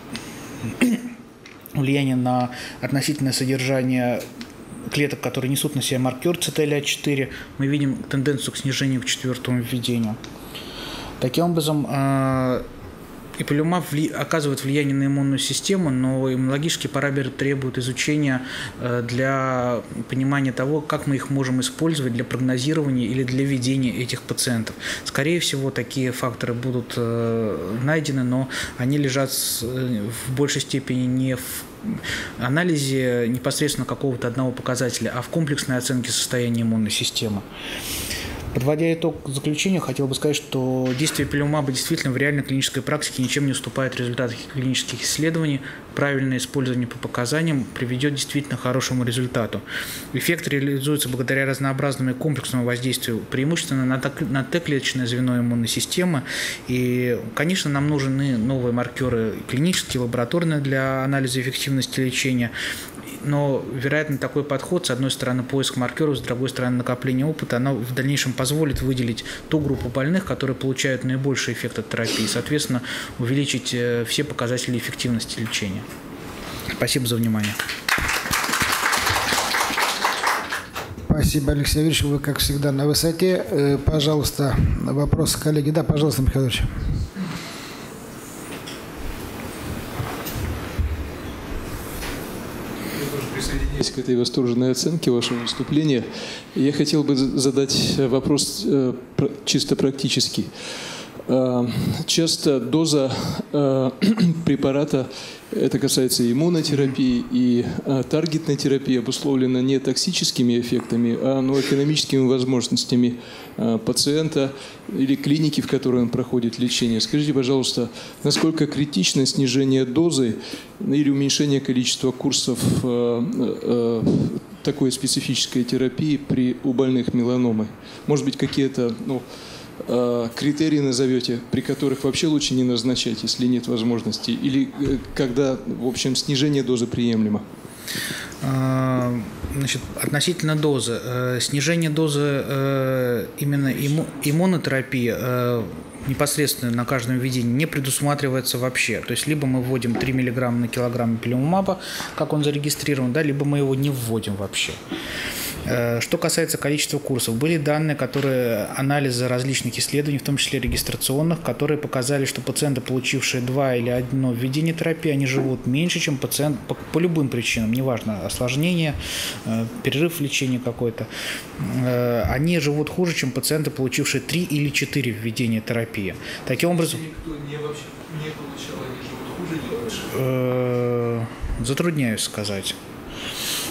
влияние на относительное содержание клеток, которые несут на себе маркер CTLA-4, мы видим тенденцию к снижению к 4-му введению. Таким образом, Иполимумаб оказывает влияние на иммунную систему, но иммунологические параметры требуют изучения для понимания того, как мы их можем использовать для прогнозирования или для ведения этих пациентов. Скорее всего, такие факторы будут найдены, но они лежат в большей степени не в анализе непосредственно какого-то одного показателя, а в комплексной оценке состояния иммунной системы. Подводя итог к заключению, хотел бы сказать, что действие пилимумаба действительно в реальной клинической практике ничем не уступает результатам клинических исследований. Правильное использование по показаниям приведет действительно к хорошему результату. Эффект реализуется благодаря разнообразному и комплексному воздействию, преимущественно на Т-клеточное звено иммунной системы. И, конечно, нам нужны новые маркеры клинические, лабораторные для анализа эффективности лечения. Но, вероятно, такой подход, с одной стороны, поиск маркеров, с другой стороны, накопление опыта, оно в дальнейшем позволит выделить ту группу больных, которые получают наибольший эффект от терапии, и, соответственно, увеличить все показатели эффективности лечения. Спасибо за внимание. Спасибо, Алексей Юрьевич, вы, как всегда, на высоте. Пожалуйста, вопросы, коллеги. Да, пожалуйста, Михаил Ильич. Присоединяюсь к этой восторженной оценке вашего выступления. Я хотел бы задать вопрос чисто практический. Часто доза препарата, это касается иммунотерапии и таргетной терапии, обусловлена не токсическими эффектами, а экономическими возможностями пациента или клиники, в которой он проходит лечение. Скажите, пожалуйста, насколько критично снижение дозы или уменьшение количества курсов такой специфической терапии у больных меланомой? Может быть, какие-то критерии назовете, при которых вообще лучше не назначать, если нет возможности, или когда, в общем, снижение дозы приемлемо? Значит, относительно дозы. Снижение дозы именно иммунотерапии непосредственно на каждом введении не предусматривается вообще. То есть либо мы вводим 3 мг на килограмм пилимумаба, как он зарегистрирован, да, либо мы его не вводим вообще. Что касается количества курсов, были данные, анализы различных исследований, в том числе регистрационных, которые показали, что пациенты, получившие 2 или 1 введение терапии, они живут меньше, чем пациент по любым причинам, неважно, осложнение, перерыв в лечении какой-то, они живут хуже, чем пациенты, получившие 3 или 4 введения терапии. Таким образом, никто вообще не получал, они живут хуже или лучше? Затрудняюсь сказать.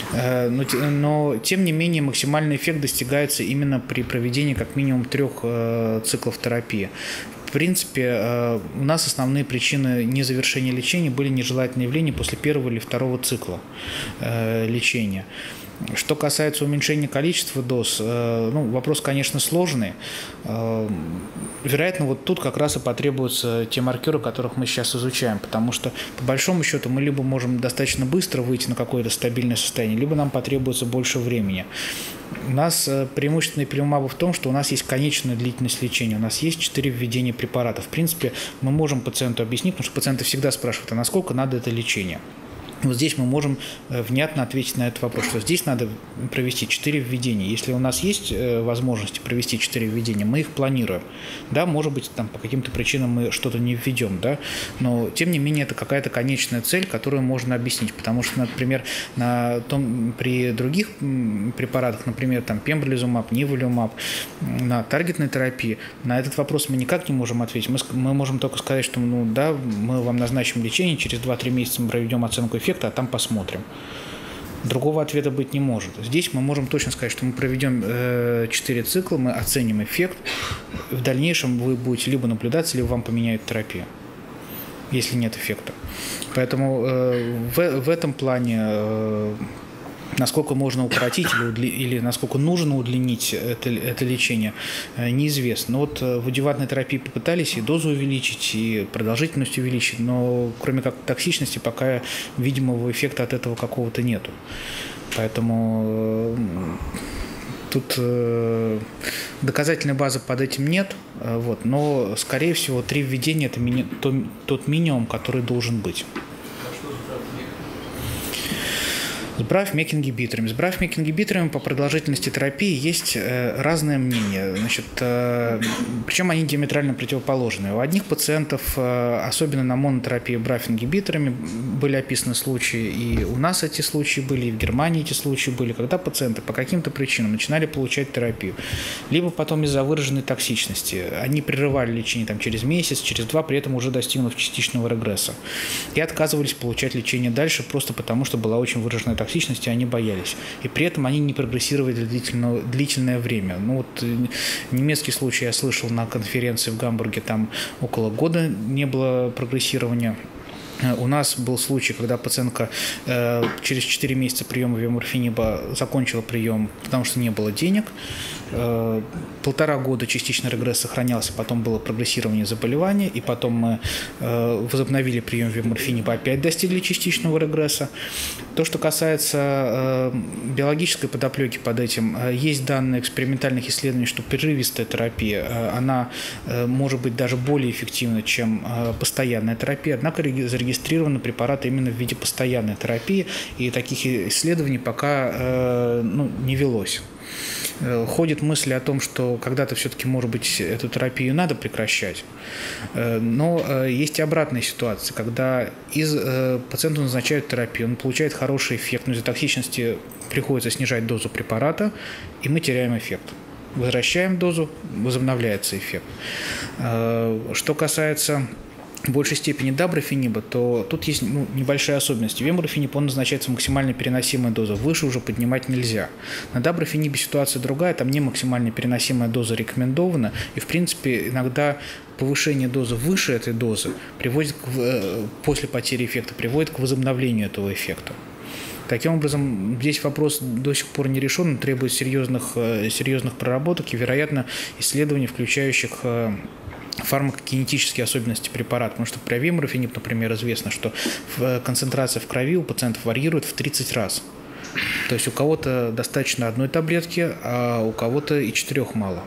Но, тем не менее, максимальный эффект достигается именно при проведении как минимум 3 циклов терапии. В принципе, у нас основные причины незавершения лечения были нежелательные явления после 1-го или 2-го цикла лечения. Что касается уменьшения количества доз, вопрос, конечно, сложный. Вероятно, вот тут как раз и потребуются те маркеры, которых мы сейчас изучаем, потому что, по большому счету, мы либо можем достаточно быстро выйти на какое-то стабильное состояние, либо нам потребуется больше времени. У нас преимущество напилимаба в том, что у нас есть конечная длительность лечения, у нас есть 4 введения препаратов. В принципе, мы можем пациенту объяснить, потому что пациенты всегда спрашивают, а насколько надо это лечение. Вот здесь мы можем внятно ответить на этот вопрос, что здесь надо провести 4 введения. Если у нас есть возможности провести 4 введения, мы их планируем. Да, может быть, там, по каким-то причинам мы что-то не введем, да, но тем не менее это какая-то конечная цель, которую можно объяснить. Потому что, например, при других препаратах, например, там, пембролизумаб, ниволумаб, на таргетной терапии, на этот вопрос мы никак не можем ответить. Мы можем только сказать, что мы вам назначим лечение, через 2-3 месяца мы проведем оценку эффекта, а там посмотрим. Другого ответа быть не может. Здесь мы можем точно сказать, что мы проведем 4 цикла, мы оценим эффект. В дальнейшем вы будете либо наблюдаться, либо вам поменяют терапию, если нет эффекта. Поэтому в этом плане насколько можно укоротить или насколько нужно удлинить это лечение, неизвестно. Но вот в адъювантной терапии попытались и дозу увеличить, и продолжительность увеличить, но кроме как токсичности пока видимого эффекта от этого какого-то нету. Поэтому тут доказательной базы под этим нет, но, скорее всего, 3 введения – это тот минимум, который должен быть. С BRAF-MEK-ингибиторами. С BRAF-MEK-ингибиторами по продолжительности терапии есть разное мнение. Причем они диаметрально противоположные. У одних пациентов, особенно на монотерапии BRAF-ингибиторами, были описаны случаи, и у нас эти случаи были, и в Германии эти случаи были, когда пациенты по каким-то причинам начинали получать терапию. Либо потом из-за выраженной токсичности. Они прерывали лечение через месяц, через 2, при этом уже достигнув частичного регресса. И отказывались получать лечение дальше, просто потому что была очень выраженная токсичности, они боялись. И при этом они не прогрессировали длительное время. Немецкий случай я слышал на конференции в Гамбурге, там около года не было прогрессирования. У нас был случай, когда пациентка через 4 месяца приема веморфиниба закончила прием, потому что не было денег. 1,5 года частичный регресс сохранялся, потом было прогрессирование заболевания, и потом мы возобновили прием веморфиниба, опять достигли частичного регресса. То, что касается биологической подоплеки под этим, есть данные экспериментальных исследований, что прерывистая терапия, она может быть даже более эффективна, чем постоянная терапия, однако зарегистрированы препараты именно в виде постоянной терапии, и таких исследований пока не велось. Ходят мысли о том, что когда-то все-таки, может быть, эту терапию надо прекращать. Но есть и обратная ситуация, когда пациенту назначают терапию, он получает хороший эффект, но из-за токсичности приходится снижать дозу препарата, и мы теряем эффект. Возвращаем дозу, возобновляется эффект. Что касается в большей степени дабрафениба, то тут есть небольшая особенность. Веморфинип, он назначается максимально переносимая доза, выше уже поднимать нельзя. На дабрафенибе ситуация другая, там не максимально переносимая доза рекомендована, и в принципе иногда повышение дозы выше этой дозы после потери эффекта приводит к возобновлению этого эффекта. Таким образом, здесь вопрос до сих пор не решен, он требует серьезных проработок и, вероятно, исследований, включающих фармакокинетические особенности препарата, потому что при веморфинип, например, известно, что концентрация в крови у пациентов варьирует в 30 раз. То есть у кого-то достаточно 1 таблетки, а у кого-то и 4 мало.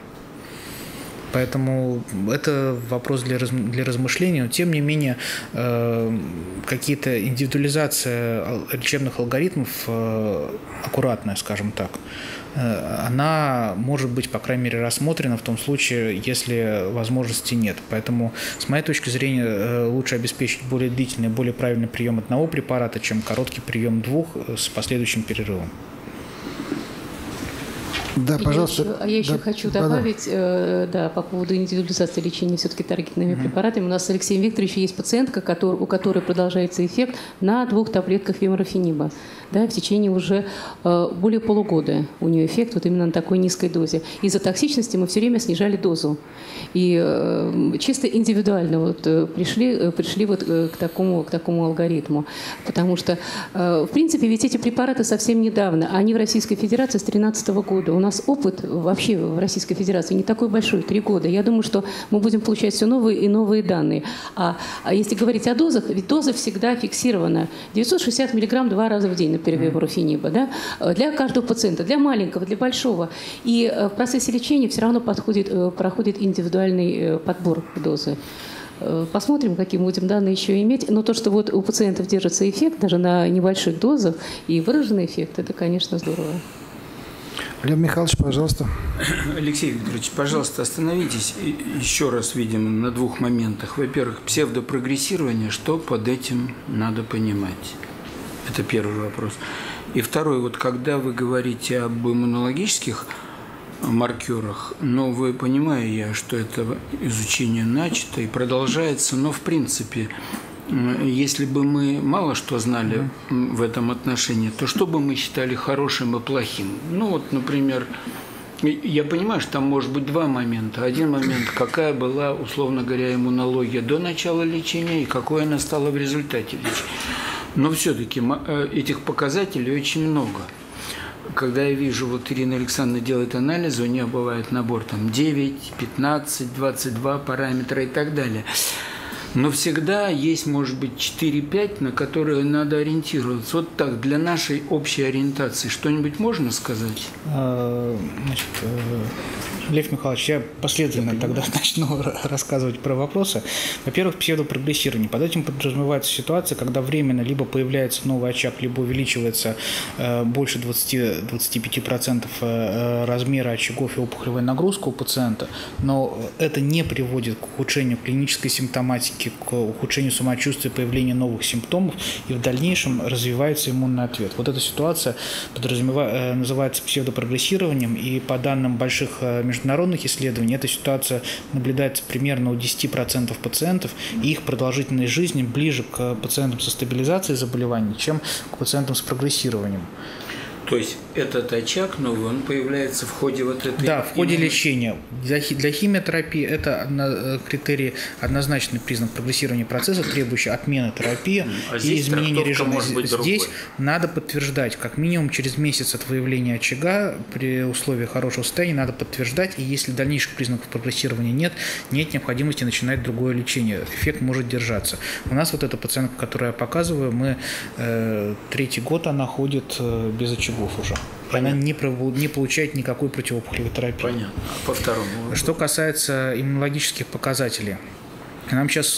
Поэтому это вопрос для размышления, но тем не менее какие-то индивидуализация лечебных алгоритмов, аккуратная, скажем так, она может быть, по крайней мере, рассмотрена в том случае, если возможности нет. Поэтому, с моей точки зрения, лучше обеспечить более длительный, более правильный прием одного препарата, чем короткий прием 2 с последующим перерывом. Да, пожалуйста. Я еще хочу добавить, по поводу индивидуализации лечения все-таки таргетными препаратами. У нас с Алексеем Викторовичем есть пациентка, у которой продолжается эффект на 2 таблетках веморфиниба. да, в течение уже более полугода у нее эффект вот именно на такой низкой дозе. Из-за токсичности мы все время снижали дозу. И чисто индивидуально вот пришли вот к такому алгоритму. Потому что, в принципе, ведь эти препараты совсем недавно, они в Российской Федерации с 2013 года. У нас опыт вообще в Российской Федерации не такой большой, 3 года. Я думаю, что мы будем получать все новые и новые данные. А если говорить о дозах, ведь доза всегда фиксирована. 960 мг 2 раза в день, например, варуфениба, да? Для каждого пациента, для маленького, для большого. И в процессе лечения все равно проходит индивидуальный подбор дозы. Посмотрим, какие мы будем данные еще иметь. Но то, что вот у пациентов держится эффект, даже на небольших дозах, и выраженный эффект, это, конечно, здорово. Лев Михайлович, пожалуйста. Алексей Викторович, пожалуйста, остановитесь еще раз, видимо, на 2 моментах. Во-первых, псевдопрогрессирование, что под этим надо понимать? Это первый вопрос. И второй, вот когда вы говорите об иммунологических маркерах, но вы понимаете, я, что это изучение начато и продолжается, но в принципе, если бы мы мало что знали в этом отношении, то что бы мы считали хорошим и плохим? Ну вот, например, я понимаю, что там может быть 2 момента. Один момент, какая была, условно говоря, иммунология до начала лечения и какой она стала в результате лечения. Но все-таки этих показателей очень много. Когда я вижу, вот Ирина Александровна делает анализы, у нее бывает набор там 9, 15, 22 параметра и так далее. Но всегда есть, может быть, 4-5, на которые надо ориентироваться. Вот так, для нашей общей ориентации что-нибудь можно сказать? Значит, Лев Михайлович, я последовательно тогда начну рассказывать про вопросы. Во-первых, псевдопрогрессирование. Под этим подразумевается ситуация, когда временно либо появляется новый очаг, либо увеличивается больше 20-25% размера очагов и опухолевой нагрузки у пациента, но это не приводит к ухудшению клинической симптоматики, к ухудшению самочувствия, появлению новых симптомов, и в дальнейшем развивается иммунный ответ. Вот эта ситуация называется псевдопрогрессированием, и по данным больших международных исследований эта ситуация наблюдается примерно у 10% пациентов, и их продолжительность жизни ближе к пациентам со стабилизацией заболеваний, чем к пациентам с прогрессированием. То есть этот очаг новый, он появляется в ходе вот этой... Да, в ходе лечения. Для химиотерапии это критерий, однозначный признак прогрессирования процесса, требующий отмены терапии и изменения режима. Здесь надо подтверждать, как минимум через месяц от выявления очага, при условии хорошего состояния надо подтверждать, и если дальнейших признаков прогрессирования нет необходимости начинать другое лечение. Эффект может держаться. У нас вот эта пациентка, которую я показываю, мы 3-й год она ходит без очагов уже. Она не получает никакой противоопухолевой терапии. Понятно. А по второму? Что касается иммунологических показателей. Нам сейчас,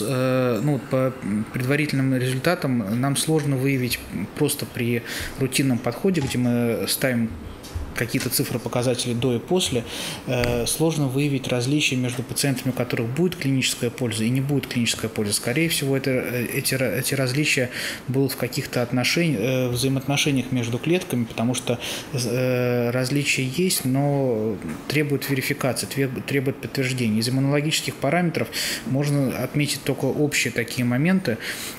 по предварительным результатам, нам сложно выявить просто при рутинном подходе, где мы ставим какие-то цифры, показатели до и после, сложно выявить различия между пациентами, у которых будет клиническая польза и не будет клиническая польза. Скорее всего, эти различия будут в каких-то взаимоотношениях между клетками, потому что различия есть, но требуют верификации, требуют подтверждения. Из иммунологических параметров можно отметить только общие такие моменты.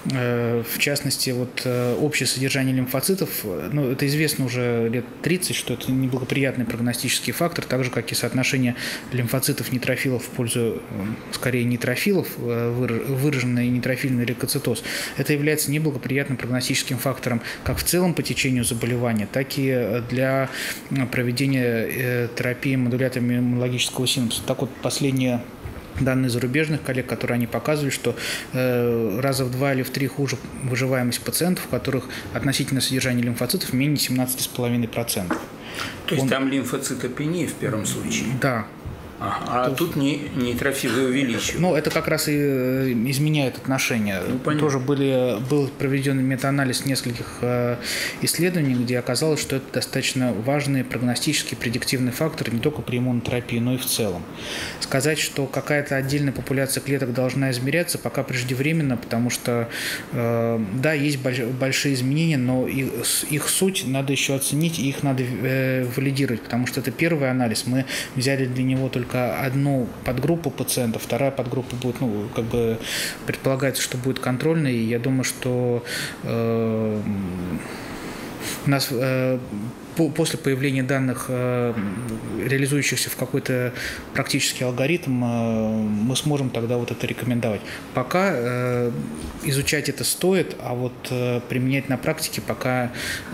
В частности, вот общее содержание лимфоцитов, это известно уже лет 30, что это неблагоприятный прогностический фактор, так же, как и соотношение лимфоцитов-нейтрофилов в пользу, скорее, нейтрофилов, выраженный нейтрофильный лейкоцитоз. Это является неблагоприятным прогностическим фактором как в целом по течению заболевания, так и для проведения терапии модуляторами иммунологического синапса. Так вот, последние данные зарубежных коллег, которые они показывали, что раза в 2 или в 3 хуже выживаемость пациентов, у которых относительное содержание лимфоцитов менее 17,5%. То есть там лимфоцитопения в первом случае? Да. А тут нейтрофилы увеличивают. Это как раз и изменяет отношения. Тоже был проведен метаанализ нескольких исследований, где оказалось, что это достаточно важный прогностический предиктивный фактор не только при иммунотерапии, но и в целом. Сказать, что какая-то отдельная популяция клеток должна измеряться, пока преждевременно, потому что, да, есть большие изменения, но их суть надо еще оценить, и их надо валидировать, потому что это первый анализ. Мы взяли для него только одну подгруппу пациентов, вторая подгруппа будет, предполагается, что будет контрольной, и я думаю, что у нас после появления данных, реализующихся в какой-то практический алгоритм, мы сможем тогда вот это рекомендовать. Пока изучать это стоит, а вот применять на практике пока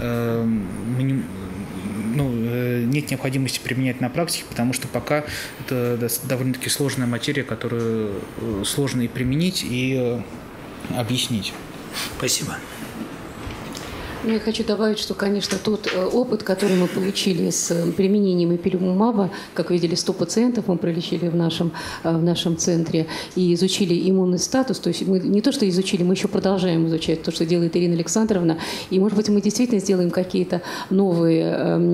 нет необходимости применять на практике, потому что пока это довольно-таки сложная материя, которую сложно и применить, и объяснить. Спасибо. Я хочу добавить, что, конечно, тот опыт, который мы получили с применением эпилюмумаба, как видели, 100 пациентов мы пролечили в нашем центре и изучили иммунный статус. То есть мы не то, что изучили, мы еще продолжаем изучать то, что делает Ирина Александровна. И, может быть, мы действительно сделаем какие-то новые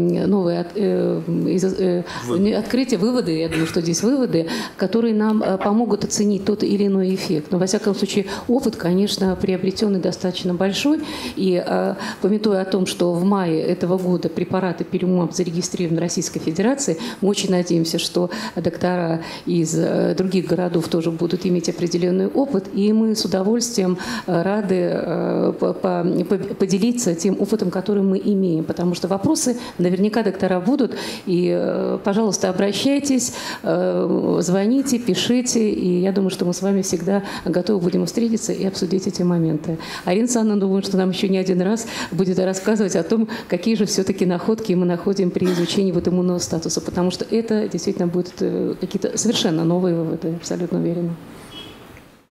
открытия, выводы, я думаю, что здесь выводы, которые нам помогут оценить тот или иной эффект. Но, во всяком случае, опыт, конечно, приобретенный достаточно большой. И памятуя о том, что в мае этого года препарат эпилюмумаб зарегистрирован в Российской Федерации, мы очень надеемся, что доктора из других городов тоже будут иметь определенный опыт, и мы с удовольствием рады поделиться тем опытом, который мы имеем, потому что вопросы наверняка доктора будут, и, пожалуйста, обращайтесь, звоните, пишите, и я думаю, что мы с вами всегда готовы будем встретиться и обсудить эти моменты. Арина Александровна, думаю, что нам еще не один раз будет рассказывать о том, какие же все-таки находки мы находим при изучении вот иммунного статуса, потому что это действительно будут какие-то совершенно новые выводы, абсолютно уверена.